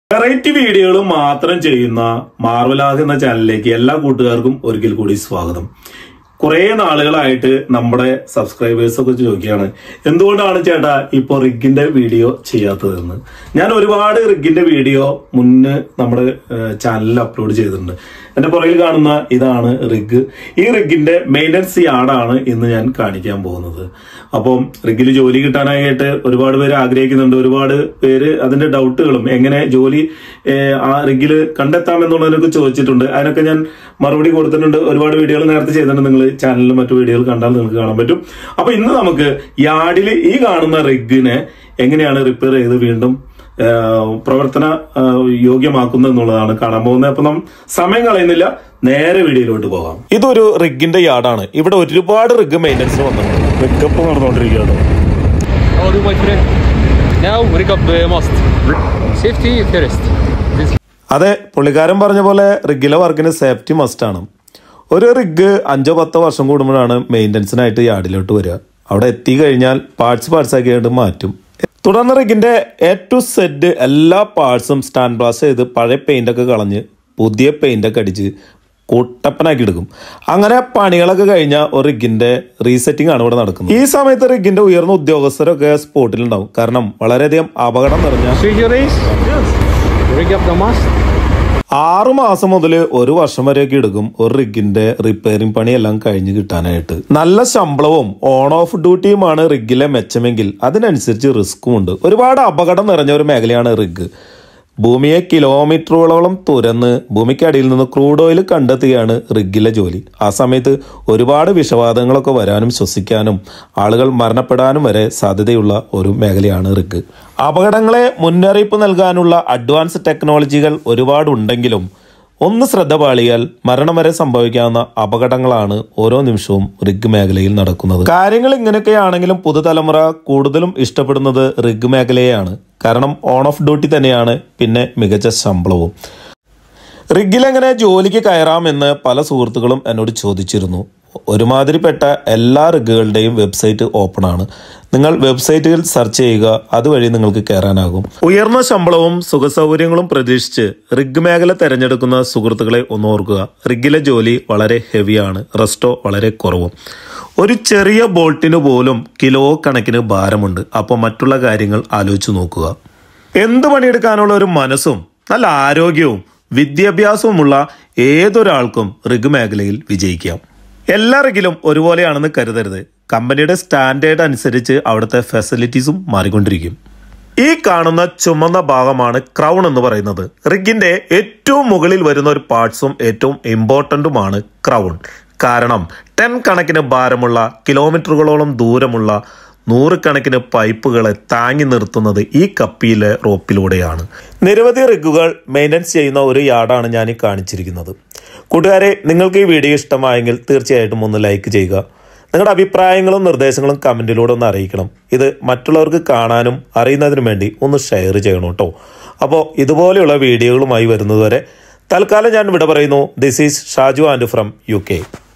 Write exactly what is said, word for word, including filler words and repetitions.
Variety വീഡിയോകൾ മാത്രം ചെയ്യുന്ന മാർവലാഗ് എന്ന ചാനലിലേക്ക് എല്ലാ കൂട്ടുകാർക്കും ഒരിക്കൽ കൂടി സ്വാഗതം. കുറെ നാളുകളായിട്ട് നമ്മുടെ സബ്സ്ക്രൈബേഴ്സ് ഒക്കെ ചോദിക്കുകയാണ്, എന്തുകൊണ്ടാണ് ചേട്ടാ ഇപ്പൊ റിഗിന്റെ വീഡിയോ ചെയ്യാത്തതെന്ന്. ഞാൻ ഒരുപാട് റിഗിന്റെ വീഡിയോ മുന്നേ നമ്മുടെ ചാനലിൽ അപ്ലോഡ് ചെയ്തിട്ടുണ്ട്. എന്റെ പുറകിൽ കാണുന്ന ഇതാണ് റിഗ്. ഈ റിഗിന്റെ മെയിൻ്റനൻസ് യാർഡാണ് ഇന്ന് ഞാൻ കാണിക്കാൻ പോകുന്നത്. അപ്പം റിഗിൽ ജോലി കിട്ടാനായിട്ട് ഒരുപാട് പേര് ആഗ്രഹിക്കുന്നുണ്ട്. ഒരുപാട് പേര് അതിന്റെ ഡൗട്ടുകളും എങ്ങനെ ജോലി ആ റിഗില് കണ്ടെത്താമെന്നുള്ളതിനൊക്കെ ചോദിച്ചിട്ടുണ്ട്. അതിനൊക്കെ ഞാൻ മറുപടി കൊടുത്തിട്ടുണ്ട്. ഒരുപാട് വീഡിയോകൾ നേരത്തെ ചെയ്തിട്ടുണ്ട്. നിങ്ങൾ ചാനലിലും മറ്റു വീഡിയോകൾ കണ്ടാൽ നിങ്ങൾക്ക് കാണാൻ പറ്റും. അപ്പൊ ഇന്ന് നമുക്ക് യാർഡിൽ ഈ കാണുന്ന റിഗിനെ എങ്ങനെയാണ് റിപ്പയർ ചെയ്ത് വീണ്ടും പ്രവർത്തന യോഗ്യമാക്കുന്നത് എന്നുള്ളതാണ് കാണാൻ പോകുന്നത്. അപ്പൊ നാം സമയം കളയുന്നില്ല, നേരെ വീഡിയോയിലോട്ട് പോകാം. ഇതൊരു റിഗിന്റെ യാർഡാണ്. ഇവിടെ ഒരുപാട് റിഗ് മെയിൻ്റനൻസ് വന്നിട്ടുണ്ട്. റിഗപ്പ് നടന്നുകൊണ്ടിരിക്കുകയാണ്. അതെ, പുള്ളിക്കാരൻ പറഞ്ഞ പോലെ റിഗിലെ വർക്കിന് സേഫ്റ്റി മസ്റ്റ് ആണ്. ഒരു റിഗ് അഞ്ചോ പത്തോ വർഷം കൂടുമ്പോഴാണ് മെയിൻ്റനൻസിനായിട്ട് യാർഡിലോട്ട് വരിക. അവിടെ എത്തി കഴിഞ്ഞാൽ പാർട്സ് പാർട്സ് ആക്കിയായിട്ട് മാറ്റും. തുടർന്ന് റിഗിന്റെ എ ടു സെഡ് എല്ലാ പാർട്സും സ്റ്റാൻഡ് ബ്ലാസ്റ്റ് ചെയ്ത് പഴയ പെയിന്റ് ഒക്കെ കളഞ്ഞ് പുതിയ പെയിന്റ് ഒക്കെ അടിച്ച് കൂട്ടപ്പനാക്കി എടുക്കും. അങ്ങനെ പണികളൊക്കെ കഴിഞ്ഞാൽ ഒരു റിഗിന്റെ റീസെറ്റിംഗ് ആണ് ഇവിടെ നടക്കുന്നത്. ഈ സമയത്ത് റിഗിന്റെ ഉയർന്ന ഉദ്യോഗസ്ഥരൊക്കെ സ്പോട്ടിലുണ്ടാവും. കാരണം വളരെയധികം അപകടം നിറഞ്ഞ ആറു മാസം മുതൽ ഒരു വർഷം വരെയൊക്കെ എടുക്കും ഒരു റിഗിന്റെ റിപ്പയറിംഗ് പണിയെല്ലാം കഴിഞ്ഞ് കിട്ടാനായിട്ട്. നല്ല ശമ്പളവും ഓൺ ഓഫ് ഡ്യൂട്ടിയുമാണ് റിഗിലെ മെച്ചമെങ്കിൽ അതിനനുസരിച്ച് റിസ്ക്കും ഉണ്ട്. ഒരുപാട് അപകടം നിറഞ്ഞ ഒരു മേഖലയാണ് റിഗ്. ഭൂമിയെ കിലോമീറ്ററുകളോളം തുരന്ന് ഭൂമിക്കടിയിൽ നിന്ന് ക്രൂഡ് ഓയിൽ കണ്ടെത്തുകയാണ് റിഗിലെ ജോലി. ആ സമയത്ത് ഒരുപാട് വിഷവാതങ്ങളൊക്കെ വരാനും ശ്വസിക്കാനും ആളുകൾ മരണപ്പെടാനും വരെ സാധ്യതയുള്ള ഒരു മേഖലയാണ് റിഗ്. അപകടങ്ങളെ മുന്നറിയിപ്പ് നൽകാനുള്ള അഡ്വാൻസ് ടെക്നോളജികൾ ഒരുപാടുണ്ടെങ്കിലും ഒന്ന് ശ്രദ്ധ പാളിയാൽ മരണം വരെ സംഭവിക്കാവുന്ന അപകടങ്ങളാണ് ഓരോ നിമിഷവും റിഗ് മേഖലയിൽ നടക്കുന്നത്. കാര്യങ്ങൾ ഇങ്ങനെയൊക്കെയാണെങ്കിലും പുതുതലമുറ കൂടുതലും ഇഷ്ടപ്പെടുന്നത് റിഗ് മേഖലയെയാണ്. കാരണം ഓൺ ഓഫ് ഡ്യൂട്ടി തന്നെയാണ്, പിന്നെ മികച്ച ശമ്പളവും. റിഗിലെങ്ങനെ ജോലിക്ക് കയറാമെന്ന് പല സുഹൃത്തുക്കളും എന്നോട് ചോദിച്ചിരുന്നു. ഒരുമാതിരിപ്പെട്ട എല്ലാ റിഗുകളുടെയും വെബ്സൈറ്റ് ഓപ്പൺ ആണ്. നിങ്ങൾ വെബ്സൈറ്റിൽ സെർച്ച് ചെയ്യുക, അതുവഴി നിങ്ങൾക്ക് കയറാനാകും. ഉയർന്ന ശമ്പളവും സുഖസൗകര്യങ്ങളും പ്രതീക്ഷിച്ച് റിഗ് മേഖല തിരഞ്ഞെടുക്കുന്ന സുഹൃത്തുക്കളെ ഒന്ന് ഓർക്കുക. റിഗിലെ ജോലി വളരെ ഹെവിയാണ്, റെസ്റ്റോ വളരെ കുറവും. ഒരു ചെറിയ ബോൾട്ടിന് പോലും കിലോ കണക്കിന് ഭാരമുണ്ട്. അപ്പോൾ മറ്റുള്ള കാര്യങ്ങൾ ആലോചിച്ച് നോക്കുക. എന്ത് പണിയെടുക്കാനുള്ള ഒരു മനസ്സും നല്ല ആരോഗ്യവും വിദ്യാഭ്യാസവുമുള്ള ഏതൊരാൾക്കും റിഗ് മേഖലയിൽ വിജയിക്കാം. എല്ലാ റിഗിലും ഒരുപോലെയാണെന്ന് കരുതരുത്. കമ്പനിയുടെ സ്റ്റാൻഡേർഡ് അനുസരിച്ച് അവിടുത്തെ ഫെസിലിറ്റീസും മാറിക്കൊണ്ടിരിക്കും. ഈ കാണുന്ന ചുമന്ന ഭാഗമാണ് ക്രൗൺ എന്ന് പറയുന്നത്. റിഗിന്റെ ഏറ്റവും മുകളിൽ വരുന്ന ഒരു പാർട്സും ഏറ്റവും ഇമ്പോർട്ടന്റുമാണ് ക്രൗൺ. കാരണം ടെൻ കണക്കിന് ഭാരമുള്ള കിലോമീറ്ററുകളോളം ദൂരമുള്ള നൂറുകണക്കിന് പൈപ്പുകളെ താങ്ങി നിർത്തുന്നത് ഈ കപ്പിയിലെ റോപ്പിലൂടെയാണ്. നിരവധി റിഗുകൾ മെയിൻ്റനൻസ് ചെയ്യുന്ന ഒരു യാർഡാണ് ഞാൻ ഈ കാണിച്ചിരിക്കുന്നത്. കൂട്ടുകാരെ, നിങ്ങൾക്ക് ഈ വീഡിയോ ഇഷ്ടമായെങ്കിൽ തീർച്ചയായിട്ടും ഒന്ന് ലൈക്ക് ചെയ്യുക. നിങ്ങളുടെ അഭിപ്രായങ്ങളും നിർദ്ദേശങ്ങളും കമൻറ്റിലൂടെ ഒന്ന് അറിയിക്കണം. ഇത് മറ്റുള്ളവർക്ക് കാണാനും അറിയുന്നതിനും വേണ്ടി ഒന്ന് ഷെയർ ചെയ്യണം കേട്ടോ. അപ്പോൾ ഇതുപോലെയുള്ള വീഡിയോകളുമായി വരുന്നതുവരെ തൽക്കാലം ഞാൻ വിട പറയുന്നു. This is Shaju and from U K.